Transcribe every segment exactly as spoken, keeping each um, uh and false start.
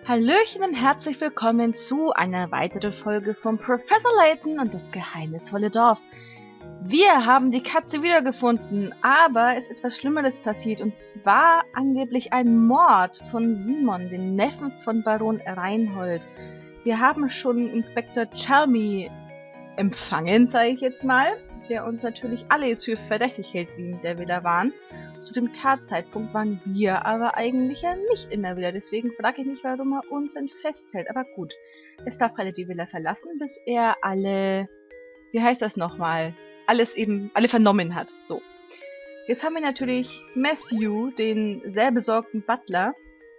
Hallöchen und herzlich willkommen zu einer weiteren Folge von Professor Layton und das geheimnisvolle Dorf. Wir haben die Katze wiedergefunden, aber es ist etwas Schlimmeres passiert, und zwar angeblich ein Mord von Simon, dem Neffen von Baron Reinhold. Wir haben schon Inspektor Chalmy empfangen, sage ich jetzt mal, der uns natürlich alle jetzt für verdächtig hält, wie der wir da waren. Zu dem Tatzeitpunkt waren wir aber eigentlich ja nicht in der Villa, deswegen frage ich mich, warum er uns denn festhält. Aber gut, es darf keine die Villa verlassen, bis er alle, wie heißt das nochmal, alles eben, alle vernommen hat. So. Jetzt haben wir natürlich Matthew, den sehr besorgten Butler.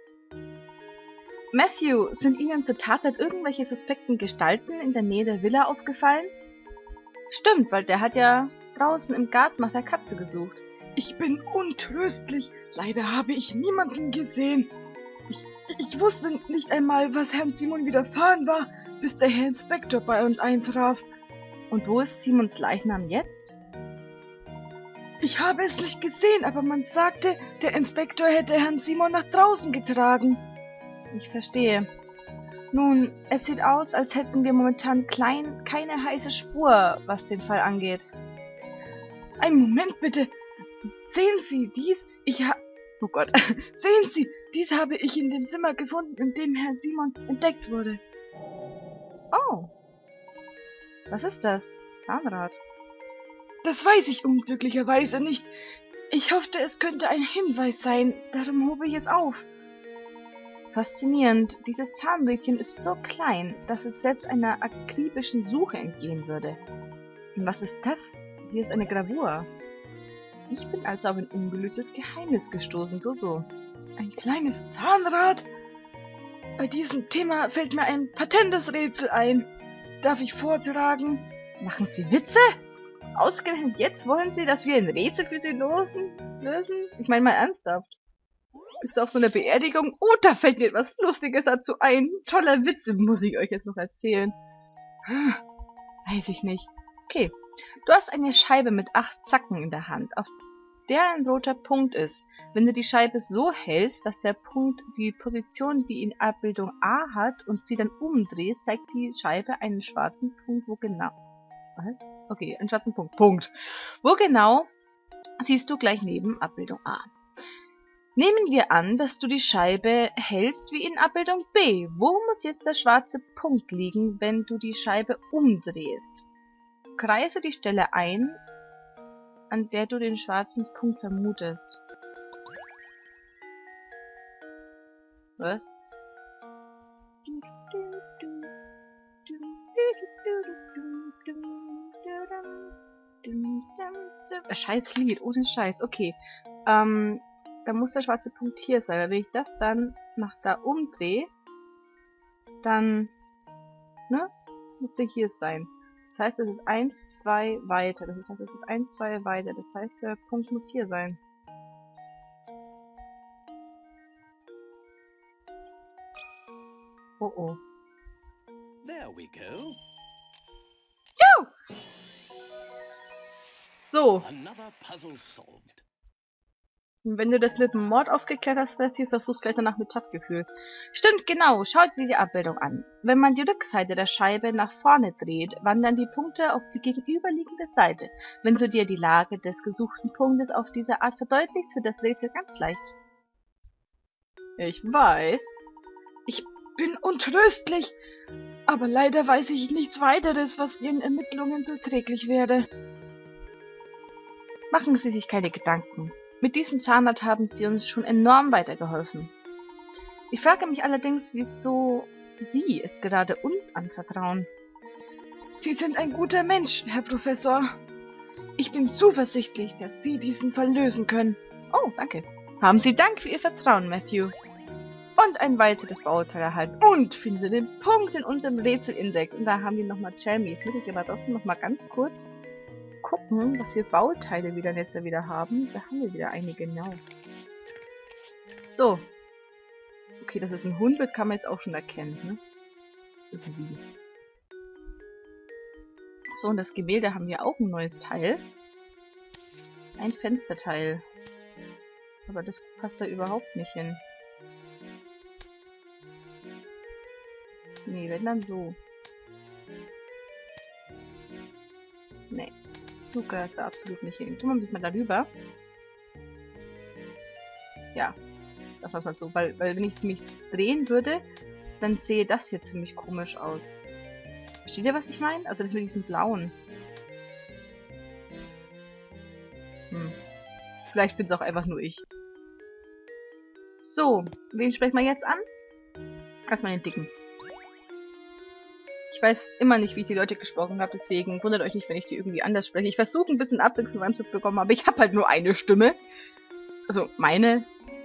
Matthew, sind Ihnen zur Tatzeit irgendwelche suspekten Gestalten in der Nähe der Villa aufgefallen? Stimmt, weil der hat ja draußen im Garten nach der Katze gesucht. Ich bin untröstlich. Leider habe ich niemanden gesehen. Ich, ich wusste nicht einmal, was Herrn Simon widerfahren war, bis der Herr Inspektor bei uns eintraf. Und wo ist Simons Leichnam jetzt? Ich habe es nicht gesehen, aber man sagte, der Inspektor hätte Herrn Simon nach draußen getragen. Ich verstehe. Nun, es sieht aus, als hätten wir momentan klein, keine heiße Spur, was den Fall angeht. Einen Moment bitte. Sehen Sie dies? Ich ha... Oh Gott. Sehen Sie, dies habe ich in dem Zimmer gefunden, in dem Herr Simon entdeckt wurde. Oh. Was ist das? Zahnrad. Das weiß ich unglücklicherweise nicht. Ich hoffte, es könnte ein Hinweis sein. Darum hob ich es auf. Faszinierend. Dieses Zahnrädchen ist so klein, dass es selbst einer akribischen Suche entgehen würde. Und was ist das? Hier ist eine Gravur. Ich bin also auf ein ungelöstes Geheimnis gestoßen, so so. Ein kleines Zahnrad? Bei diesem Thema fällt mir ein patentes Rätsel ein. Darf ich vortragen? Machen Sie Witze? Ausgerechnet jetzt wollen Sie, dass wir ein Rätsel für Sie lösen? lösen? Ich meine mal ernsthaft. Bist du auf so einer Beerdigung? Oh, da fällt mir etwas Lustiges dazu ein. Toller Witz, muss ich euch jetzt noch erzählen. Hm, weiß ich nicht. Okay. Du hast eine Scheibe mit acht Zacken in der Hand, auf der ein roter Punkt ist. Wenn du die Scheibe so hältst, dass der Punkt die Position wie in Abbildung A hat und sie dann umdrehst, zeigt die Scheibe einen schwarzen Punkt, wo genau... Was? Okay, einen schwarzen Punkt. Punkt. Wo genau siehst du gleich neben Abbildung A. Nehmen wir an, dass du die Scheibe hältst wie in Abbildung B. Wo muss jetzt der schwarze Punkt liegen, wenn du die Scheibe umdrehst? Kreise die Stelle ein, an der du den schwarzen Punkt vermutest. Was? Scheiß Lied, ohne Scheiß. Okay. Ähm, dann muss der schwarze Punkt hier sein. Weil wenn ich das dann nach da umdrehe, dann, ne, muss der hier sein. Das heißt, es ist eins, zwei weiter. Das heißt, es ist eins, zwei weiter. Das heißt, der Punkt muss hier sein. Oh oh. There we go. Jo! So. Another puzzle solved. Und wenn du das mit dem Mord aufgeklärt hast, versuchst du gleich danach mit Taktgefühl. Stimmt, genau. Schaut dir die Abbildung an. Wenn man die Rückseite der Scheibe nach vorne dreht, wandern die Punkte auf die gegenüberliegende Seite. Wenn du dir die Lage des gesuchten Punktes auf diese Art verdeutlichst, wird das Rätsel ganz leicht. Ich weiß. Ich bin untröstlich. Aber leider weiß ich nichts weiteres, was Ihren Ermittlungen zuträglich wäre. Machen Sie sich keine Gedanken. Mit diesem Zahnrad haben Sie uns schon enorm weitergeholfen. Ich frage mich allerdings, wieso Sie es gerade uns anvertrauen. Sie sind ein guter Mensch, Herr Professor. Ich bin zuversichtlich, dass Sie diesen Fall lösen können. Oh, danke. Haben Sie Dank für Ihr Vertrauen, Matthew. Und ein weiteres Bauteil erhalten. Und finde den Punkt in unserem Rätselindex. Und da haben wir nochmal Chalmy. Jetzt muss ich aber trotzdem nochmal ganz kurz gucken, was wir Bauteile wieder jetzt wieder haben. Da haben wir wieder einige, genau. So. Okay, dass es ein Hund wird, kann man jetzt auch schon erkennen, ne? Irgendwie. So, und das Gemälde haben wir auch ein neues Teil. Ein Fensterteil. Aber das passt da überhaupt nicht hin. Nee, wenn dann so. Nee. Du gehörst da absolut nicht hin. Tun wir uns mal darüber. Ja. Das war mal so. Weil, weil wenn ich mich drehen würde, dann sehe das hier ziemlich komisch aus. Versteht ihr, was ich meine? Also das mit diesem Blauen. Hm. Vielleicht bin es auch einfach nur ich. So, wen sprechen wir jetzt an? Erstmal den Dicken. Ich weiß immer nicht, wie ich die Leute gesprochen habe, deswegen wundert euch nicht, wenn ich die irgendwie anders spreche. Ich versuche ein bisschen Abwechslung reinzubekommen, aber ich habe halt nur eine Stimme. Also, meine.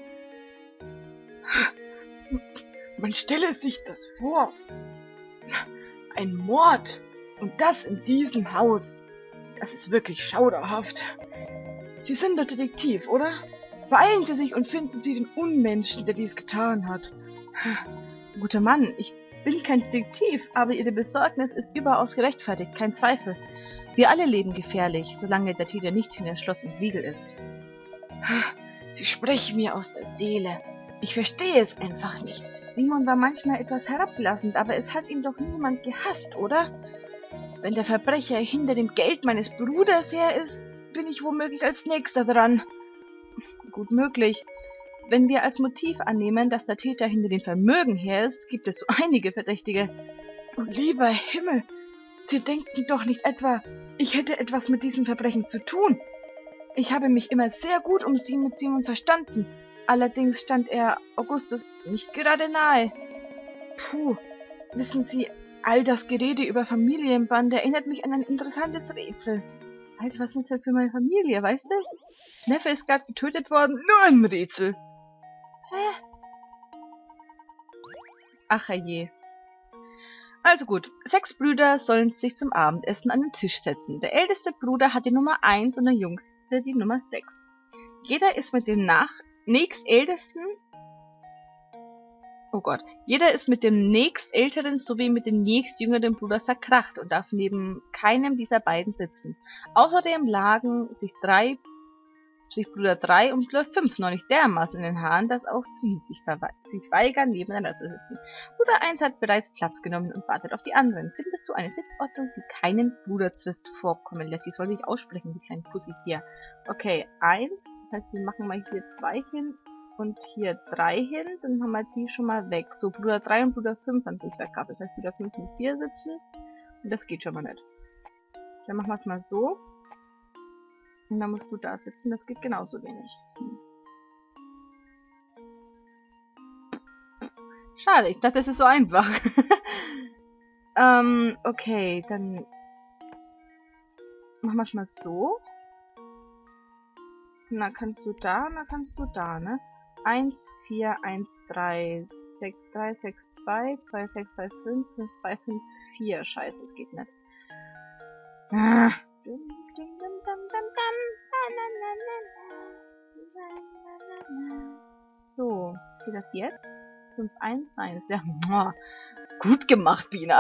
Man stelle sich das vor. Ein Mord. Und das in diesem Haus. Das ist wirklich schauderhaft. Sie sind der Detektiv, oder? Beeilen Sie sich und finden Sie den Unmenschen, der dies getan hat. Guter Mann, ich bin kein Detektiv, aber Ihre Besorgnis ist überaus gerechtfertigt, kein Zweifel. Wir alle leben gefährlich, solange der Täter nicht hinter Schloss und Riegel ist. Sie sprechen mir aus der Seele. Ich verstehe es einfach nicht. Simon war manchmal etwas herablassend, aber es hat ihn doch niemand gehasst, oder? Wenn der Verbrecher hinter dem Geld meines Bruders her ist, bin ich womöglich als Nächster dran. Gut möglich. Wenn wir als Motiv annehmen, dass der Täter hinter dem Vermögen her ist, gibt es so einige Verdächtige. Oh, lieber Himmel, Sie denken doch nicht etwa, ich hätte etwas mit diesem Verbrechen zu tun. Ich habe mich immer sehr gut um Sie mit Simon verstanden. Allerdings stand er Augustus nicht gerade nahe. Puh, wissen Sie, all das Gerede über Familienband erinnert mich an ein interessantes Rätsel. Alter, was ist denn für meine Familie, weißt du? Neffe ist gerade getötet worden, nur ein Rätsel. Hä? Ach je. Also gut, sechs Brüder sollen sich zum Abendessen an den Tisch setzen. Der älteste Bruder hat die Nummer eins und der jüngste die Nummer sechs. Jeder ist mit dem nach nächstältesten Oh Gott. Jeder ist mit dem nächstälteren sowie mit dem nächstjüngeren Bruder verkracht und darf neben keinem dieser beiden sitzen. Außerdem lagen sich drei sich Bruder drei und Bruder fünf noch nicht dermaßen in den Haaren, dass auch sie sich, sich weigern, nebeneinander zu sitzen. Bruder eins hat bereits Platz genommen und wartet auf die anderen. Findest du eine Sitzordnung, die keinen Bruderzwist vorkommen lässt? Ich soll nicht aussprechen, die kleinen Pussys hier. Okay, eins. Das heißt, wir machen mal hier zwei hin und hier drei hin. Dann haben wir die schon mal weg. So, Bruder drei und Bruder fünf haben sich verkauft. Das heißt, Bruder fünf muss hier sitzen. Und das geht schon mal nicht. Dann machen wir es mal so. Und dann musst du da sitzen, das geht genauso wenig. Hm. Schade, ich dachte, das ist so einfach. ähm, okay, dann machen wir es mal so. Und dann kannst du da, und dann kannst du da, ne? eins, vier, eins, drei, sechs, drei, sechs, zwei, zwei, sechs, zwei, fünf, fünf, zwei, fünf, vier. Scheiße, es geht nicht. Ah. So, geht das jetzt? fünf eins eins, ja, gut gemacht, Bina.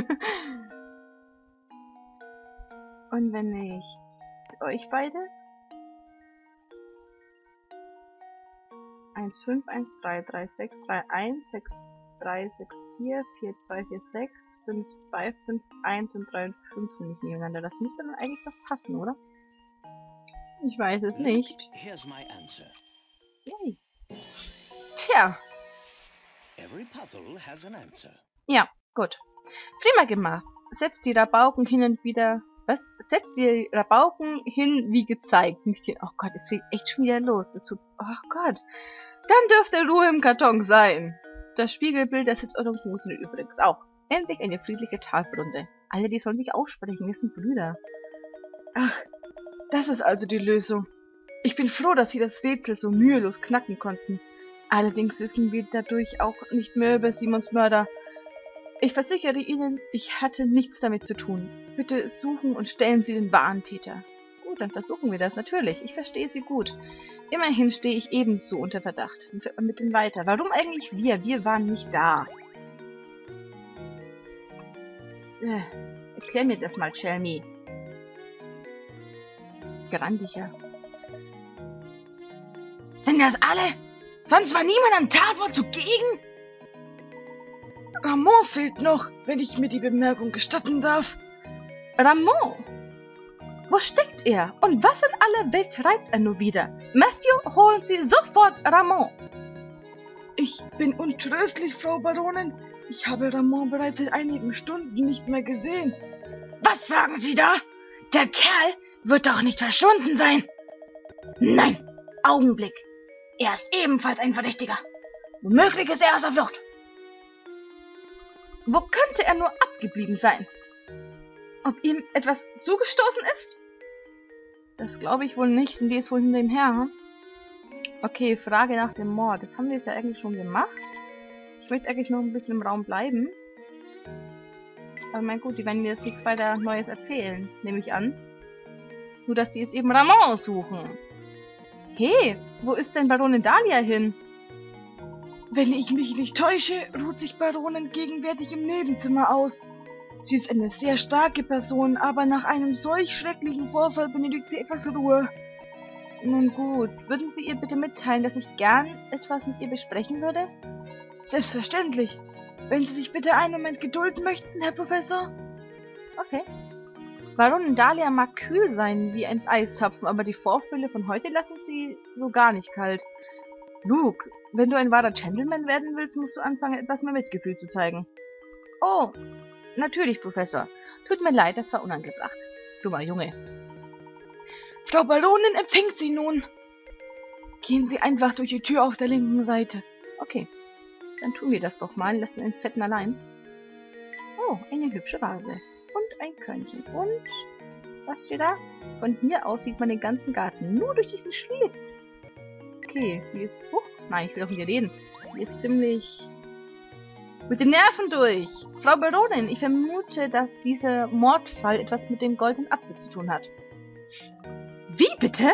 Und wenn ich euch beide eins fünf eins drei drei sechs drei eins sechs drei sechs vier vier zwei vier sechs fünf zwei fünf eins und drei und fünf sind nicht nebeneinander. Das müsste dann eigentlich doch passen, oder? Ich weiß es nicht. Here's my answer. Yay. Tja. Every puzzle has an answer. Ja, gut. Prima gemacht. Setzt die Rabauken hin und wieder... Was? Setzt die Rabauken hin, wie gezeigt. Oh Gott, es geht echt schon wieder los. Es tut... Oh Gott. Dann dürfte Ruhe im Karton sein. Das Spiegelbild der Sitzordnung funktioniert übrigens auch. Endlich eine friedliche Tafelrunde. Alle, die sollen sich aussprechen, wir sind Brüder. Ach, das ist also die Lösung. Ich bin froh, dass Sie das Rätsel so mühelos knacken konnten. Allerdings wissen wir dadurch auch nicht mehr über Simons Mörder. Ich versichere Ihnen, ich hatte nichts damit zu tun. Bitte suchen und stellen Sie den wahren Täter. Gut, dann versuchen wir das natürlich. Ich verstehe Sie gut. Immerhin stehe ich ebenso unter Verdacht. Mit dem weiter. Warum eigentlich wir? Wir waren nicht da. Äh, erklär mir das mal, Shelmy. Grandiger. Sind das alle? Sonst war niemand am Tatort zugegen? Ramon fehlt noch, wenn ich mir die Bemerkung gestatten darf. Ramon? Wo steckt er? Und was in aller Welt treibt er nur wieder? Matthew, holen Sie sofort Ramon! Ich bin untröstlich, Frau Baronin. Ich habe Ramon bereits seit einigen Stunden nicht mehr gesehen. Was sagen Sie da? Der Kerl wird doch nicht verschwunden sein. Nein, Augenblick. Er ist ebenfalls ein Verdächtiger. Womöglich ist er aus der Flucht. Wo könnte er nur abgeblieben sein? Ob ihm etwas zugestoßen ist? Das glaube ich wohl nicht. Sind die jetzt wohl hinter ihm her? Hm? Okay, Frage nach dem Mord. Das haben wir jetzt ja eigentlich schon gemacht. Ich möchte eigentlich noch ein bisschen im Raum bleiben. Aber mein gut, die werden mir jetzt nichts weiter Neues erzählen, nehme ich an. Nur, dass die es eben Ramon suchen. Hey, wo ist denn Baronin Dahlia hin? Wenn ich mich nicht täusche, ruht sich Baronin gegenwärtig im Nebenzimmer aus. Sie ist eine sehr starke Person, aber nach einem solch schrecklichen Vorfall benötigt sie etwas Ruhe. Nun gut, würden Sie ihr bitte mitteilen, dass ich gern etwas mit ihr besprechen würde? Selbstverständlich. Wenn Sie sich bitte einen Moment gedulden möchten, Herr Professor. Okay. Baronin Dahlia mag kühl sein wie ein Eiszapfen, aber die Vorfälle von heute lassen sie so gar nicht kalt. Luke, wenn du ein wahrer Gentleman werden willst, musst du anfangen, etwas mehr Mitgefühl zu zeigen. Oh, natürlich, Professor. Tut mir leid, das war unangebracht. Dummer Junge. Frau Baronin empfängt Sie nun. Gehen Sie einfach durch die Tür auf der linken Seite. Okay, dann tun wir das doch mal. Lassen den Fetten allein. Oh, eine hübsche Vase. Und ein Körnchen. Und was steht da? Von hier aus sieht man den ganzen Garten. Nur durch diesen Schlitz. Okay, die ist... Oh, nein, ich will doch mit ihr reden. Die ist ziemlich... mit den Nerven durch. Frau Baronin, ich vermute, dass dieser Mordfall etwas mit dem goldenen Apfel zu tun hat. Wie bitte?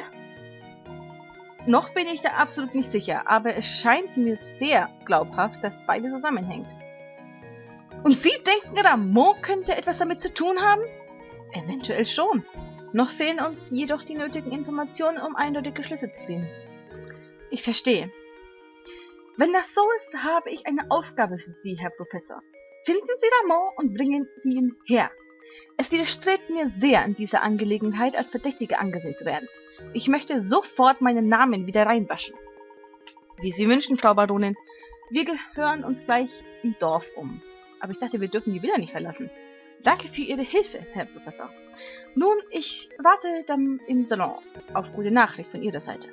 Noch bin ich da absolut nicht sicher, aber es scheint mir sehr glaubhaft, dass beide zusammenhängt. Und Sie denken, Ramon könnte etwas damit zu tun haben? Eventuell schon. Noch fehlen uns jedoch die nötigen Informationen, um eindeutige Schlüsse zu ziehen. Ich verstehe. Wenn das so ist, habe ich eine Aufgabe für Sie, Herr Professor. Finden Sie Ramon und bringen Sie ihn her. Es widerstrebt mir sehr, in dieser Angelegenheit als Verdächtige angesehen zu werden. Ich möchte sofort meinen Namen wieder reinwaschen. Wie Sie wünschen, Frau Baronin. Wir gehören uns gleich im Dorf um. Aber ich dachte, wir dürfen die Villa nicht verlassen. Danke für Ihre Hilfe, Herr Professor. Nun, ich warte dann im Salon auf gute Nachricht von Ihrer Seite.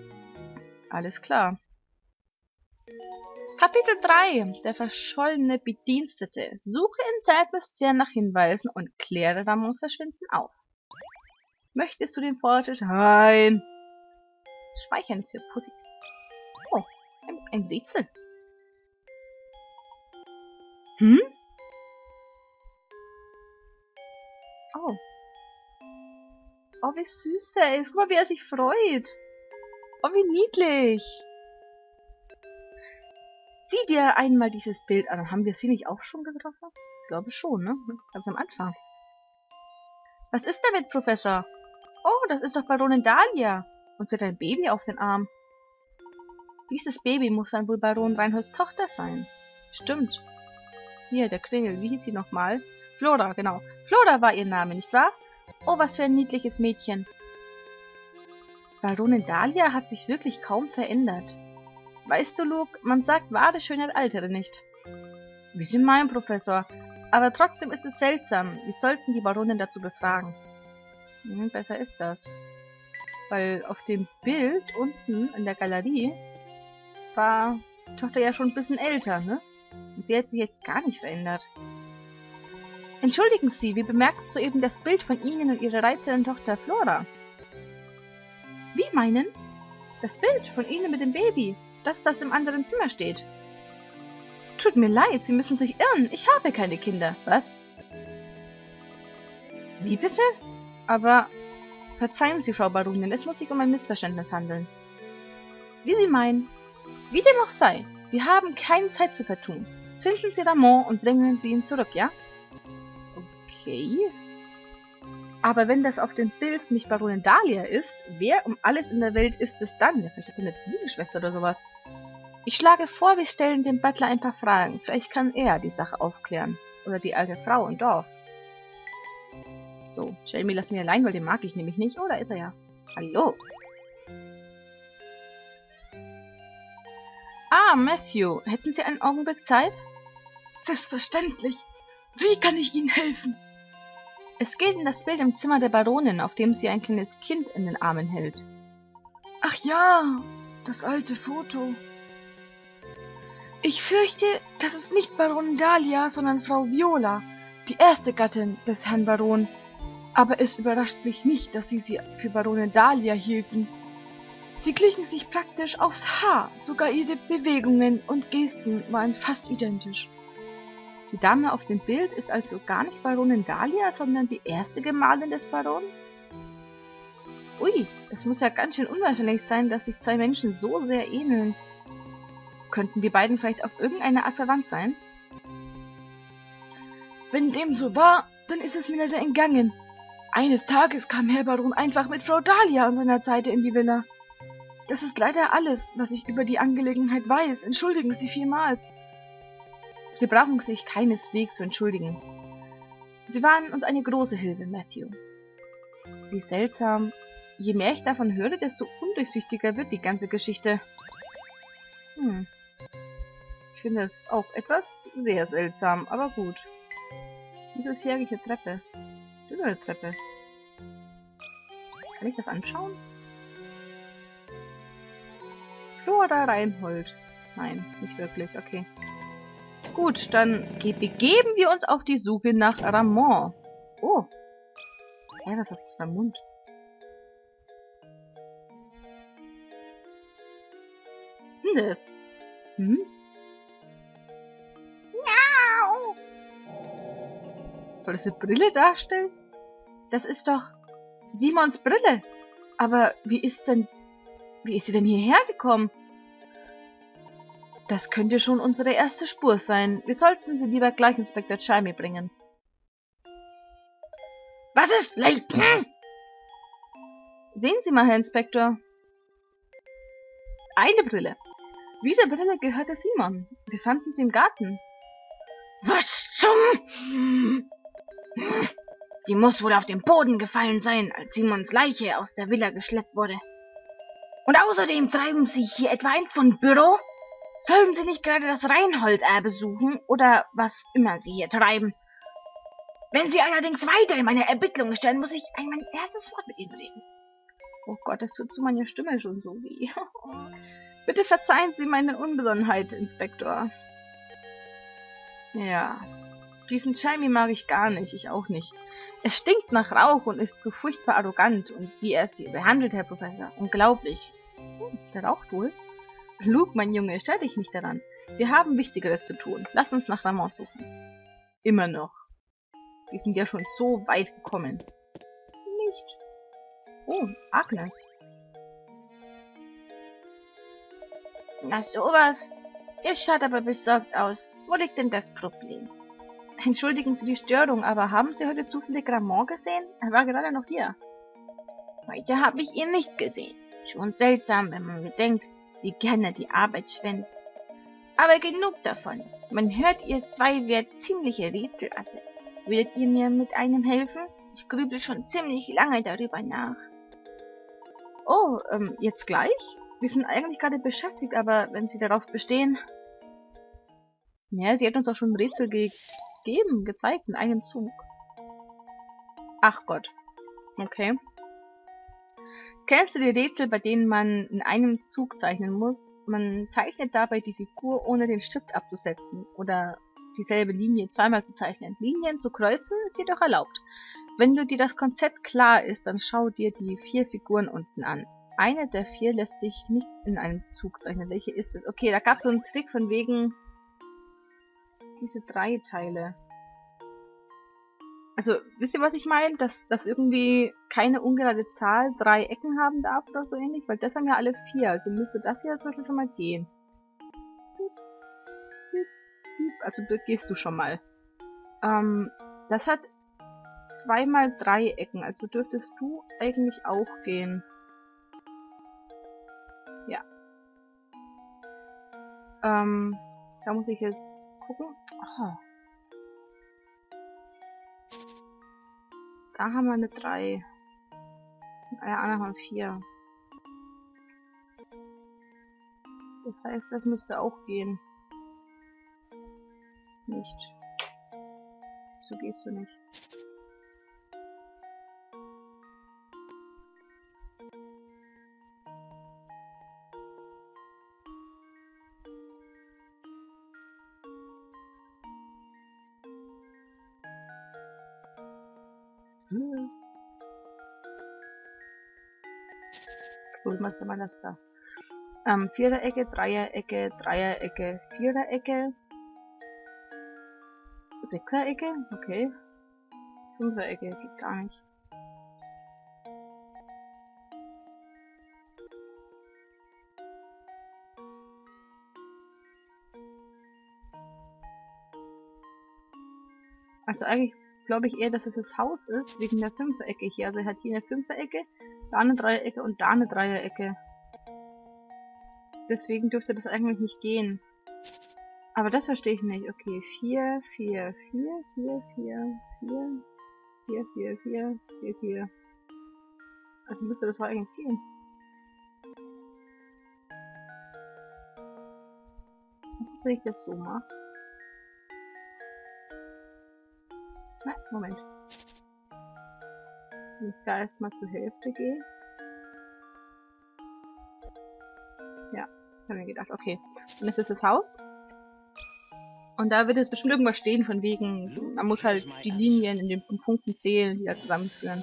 Alles klar. Kapitel drei. Der verschollene Bedienstete. Suche in Zeitmysterien nach Hinweisen und kläre Ramons Verschwinden auf. Möchtest du den Fortschritt? Nein. Speichern ist für Pussys. Oh, ein, ein Rätsel. Hm? Oh. Oh, wie süß er ist. Guck mal, wie er sich freut. Oh, wie niedlich. Sieh dir einmal dieses Bild an. Haben wir sie nicht auch schon getroffen? Ich glaube schon, ne? Ganz am Anfang. Was ist damit, Professor? Oh, das ist doch Baronin Dahlia. Und sie hat ein Baby auf den Arm. Dieses Baby muss dann wohl Baron Reinholds Tochter sein. Stimmt. Hier, der Klingel. Wie hieß sie nochmal? Flora, genau. Flora war ihr Name, nicht wahr? Oh, was für ein niedliches Mädchen. Baronin Dahlia hat sich wirklich kaum verändert. Weißt du, Luke, man sagt, wahre Schönheit altere nicht. Wie Sie meinen, Professor. Aber trotzdem ist es seltsam. Wir sollten die Baronin dazu befragen. Hm, besser ist das. Weil auf dem Bild unten in der Galerie war die Tochter ja schon ein bisschen älter, ne? Und sie hat sich jetzt gar nicht verändert. Entschuldigen Sie, wir bemerkten soeben das Bild von Ihnen und Ihrer reizenden Tochter Flora. Wie meinen? Das Bild von Ihnen mit dem Baby, das, das im anderen Zimmer steht. Tut mir leid, Sie müssen sich irren. Ich habe keine Kinder. Was? Wie bitte? Aber verzeihen Sie, Frau Baronin, es muss sich um ein Missverständnis handeln. Wie Sie meinen. Wie dem auch sei, wir haben keine Zeit zu vertun. Finden Sie Ramon und bringen Sie ihn zurück, ja? Okay. Aber wenn das auf dem Bild nicht Baronin Dahlia ist, wer um alles in der Welt ist es dann? Ja, vielleicht hat sie eine Zwillingsschwester oder sowas. Ich schlage vor, wir stellen dem Butler ein paar Fragen. Vielleicht kann er die Sache aufklären. Oder die alte Frau im Dorf. So, Jamie, lass mich allein, weil den mag ich nämlich nicht. Oh, da ist er ja. Hallo. Ah, Matthew. Hätten Sie einen Augenblick Zeit? Selbstverständlich. Wie kann ich Ihnen helfen? Es geht um das Bild im Zimmer der Baronin, auf dem sie ein kleines Kind in den Armen hält. Ach ja, das alte Foto. Ich fürchte, das ist nicht Baronin Dahlia, sondern Frau Viola, die erste Gattin des Herrn Baron. Aber es überrascht mich nicht, dass Sie sie für Baronin Dahlia hielten. Sie glichen sich praktisch aufs Haar, sogar ihre Bewegungen und Gesten waren fast identisch. Die Dame auf dem Bild ist also gar nicht Baronin Dahlia, sondern die erste Gemahlin des Barons? Ui, es muss ja ganz schön unwahrscheinlich sein, dass sich zwei Menschen so sehr ähneln. Könnten die beiden vielleicht auf irgendeine Art verwandt sein? Wenn dem so war, dann ist es mir leider entgangen. Eines Tages kam Herr Baron einfach mit Frau Dahlia an seiner Seite in die Villa. Das ist leider alles, was ich über die Angelegenheit weiß. Entschuldigen Sie vielmals. Sie brauchen sich keineswegs zu entschuldigen. Sie waren uns eine große Hilfe, Matthew. Wie seltsam. Je mehr ich davon höre, desto undurchsichtiger wird die ganze Geschichte. Hm. Ich finde es auch etwas sehr seltsam, aber gut. Wieso ist hier eigentlich eine Treppe? Das ist eine Treppe. Kann ich das anschauen? Flora Reinhold. Nein, nicht wirklich, okay. Gut, dann begeben wir uns auf die Suche nach Ramon. Oh. Hä, was hast du für einen Mund? Was ist denn das? Hm? Miau! Soll das eine Brille darstellen? Das ist doch Simons Brille. Aber wie ist denn... Wie ist sie denn hierher gekommen? Das könnte schon unsere erste Spur sein. Wir sollten sie lieber gleich Inspektor Chimey bringen. Was ist, Layton? Sehen Sie mal, Herr Inspektor. Eine Brille. Diese Brille gehörte Simon. Wir fanden sie im Garten. Was zum... Die muss wohl auf den Boden gefallen sein, als Simons Leiche aus der Villa geschleppt wurde. Und außerdem treiben Sie hier etwa ein Fundbüro? Sollen Sie nicht gerade das Reinhold-Erbe suchen oder was immer Sie hier treiben? Wenn Sie allerdings weiter in meine Ermittlungen stellen, muss ich ein mein erstes Wort mit Ihnen reden. Oh Gott, das tut zu meiner Stimme schon so weh. Bitte verzeihen Sie meine Unbesonnenheit, Inspektor. Ja, diesen Chimey mag ich gar nicht, ich auch nicht. Er stinkt nach Rauch und ist so furchtbar arrogant. Und wie er Sie behandelt, Herr Professor, unglaublich. Hm, der raucht wohl. Luke, mein Junge, stell dich nicht daran. Wir haben Wichtigeres zu tun. Lass uns nach Ramon suchen. Immer noch. Wir sind ja schon so weit gekommen. Nicht. Oh, Agnes. Na sowas. Ihr schaut aber besorgt aus. Wo liegt denn das Problem? Entschuldigen Sie die Störung, aber haben Sie heute zufällig Ramon gesehen? Er war gerade noch hier. Heute habe ich ihn nicht gesehen. Schon seltsam, wenn man bedenkt, wie gerne die Arbeit schwänzt. Aber genug davon. Man hört, ihr zwei wärt ziemliche Rätselasse. Würdet ihr mir mit einem helfen? Ich grübel schon ziemlich lange darüber nach. Oh, ähm, jetzt gleich? Wir sind eigentlich gerade beschäftigt, aber wenn Sie darauf bestehen... Ja, sie hat uns auch schon ein Rätsel gegeben, gezeigt, in einem Zug. Ach Gott. Okay. Kennst du die Rätsel, bei denen man in einem Zug zeichnen muss? Man zeichnet dabei die Figur, ohne den Stift abzusetzen oder dieselbe Linie zweimal zu zeichnen. Linien zu kreuzen ist jedoch erlaubt. Wenn du dir das Konzept klar ist, dann schau dir die vier Figuren unten an. Eine der vier lässt sich nicht in einem Zug zeichnen. Welche ist es? Okay, da gab es so einen Trick von wegen diese drei Teile. Also, wisst ihr, was ich meine? Dass, dass irgendwie keine ungerade Zahl drei Ecken haben darf oder so ähnlich? Weil das haben ja alle vier, also müsste das ja zum Beispiel schon mal gehen. Also gehst du schon mal. Ähm, das hat zweimal drei Ecken, also dürftest du eigentlich auch gehen. Ja. Ähm, da muss ich jetzt gucken. Oh. Da haben wir eine drei. Alle anderen haben vier. Das heißt, das müsste auch gehen. Nicht. So gehst du nicht. Hm. Cool, was mal das da? Ähm, Viererecke, Dreierecke, Dreierecke, Viererecke, Sechserecke, okay. Fünferecke geht gar nicht. Also eigentlich glaube ich eher, dass es das Haus ist, wegen der Fünferecke hier. Also er hat hier eine Fünferecke, da eine Dreierecke und da eine Dreierecke. Deswegen dürfte das eigentlich nicht gehen. Aber das verstehe ich nicht. Okay, vier, vier, vier, vier, vier, vier, vier, vier, vier, vier, vier. Also müsste das wohl eigentlich gehen. Was ist, wenn ich das so mache? Na, Moment. Wenn ich da erstmal zur Hälfte gehe. Ja, habe mir gedacht, okay. Und das ist das Haus. Und da wird es bestimmt irgendwas stehen von wegen, man muss halt die Linien in den Punkten zählen, die da zusammenführen.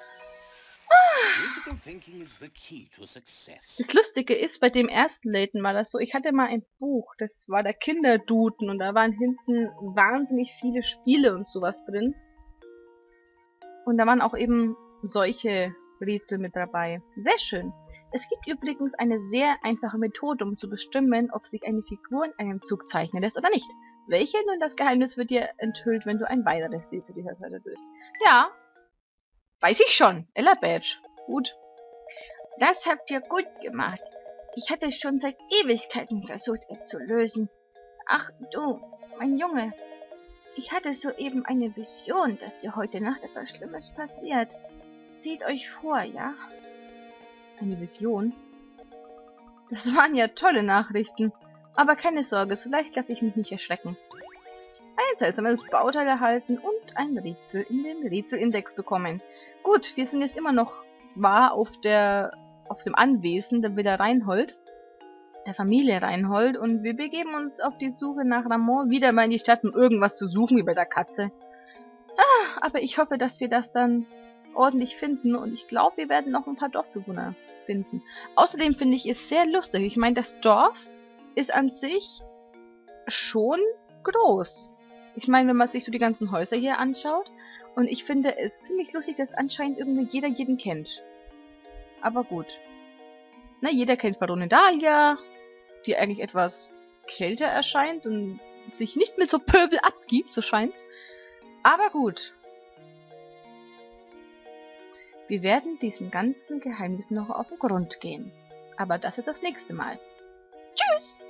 Das Lustige ist, bei dem ersten Layton war das so, ich hatte mal ein Buch, das war der Kinderduden und da waren hinten wahnsinnig viele Spiele und sowas drin. Und da waren auch eben solche Rätsel mit dabei. Sehr schön. Es gibt übrigens eine sehr einfache Methode, um zu bestimmen, ob sich eine Figur in einem Zug zeichnen lässt oder nicht. Welche? Nun, das Geheimnis wird dir enthüllt, wenn du ein weiteres Rätsel dieser Seite löst. Ja, weiß ich schon. Ella Badge. Gut. Das habt ihr gut gemacht. Ich hatte schon seit Ewigkeiten versucht, es zu lösen. Ach, du, mein Junge. Ich hatte soeben eine Vision, dass dir heute Nacht etwas Schlimmes passiert. Seht euch vor, ja? Eine Vision? Das waren ja tolle Nachrichten. Aber keine Sorge, so leicht lasse ich mich nicht erschrecken. Ein seltsames Bauteil erhalten und ein Rätsel in den Rätselindex bekommen. Gut, wir sind jetzt immer noch zwar auf der auf dem Anwesen der Villa Reinhold, der Familie Reinhold, und wir begeben uns auf die Suche nach Ramon wieder mal in die Stadt, um irgendwas zu suchen, wie bei der Katze. Ah, aber ich hoffe, dass wir das dann ordentlich finden, und ich glaube, wir werden noch ein paar Dorfbewohner finden. Außerdem finde ich es sehr lustig. Ich meine, das Dorf ist an sich schon groß. Ich meine, wenn man sich so die ganzen Häuser hier anschaut, und ich finde es ziemlich lustig, dass anscheinend irgendwie jeder jeden kennt. Aber gut. Na, jeder kennt Baronin Dahlia, die eigentlich etwas kälter erscheint und sich nicht mit so Pöbel abgibt, so scheint's. Aber gut. Wir werden diesen ganzen Geheimnissen noch auf den Grund gehen. Aber das ist das nächste Mal. Tschüss!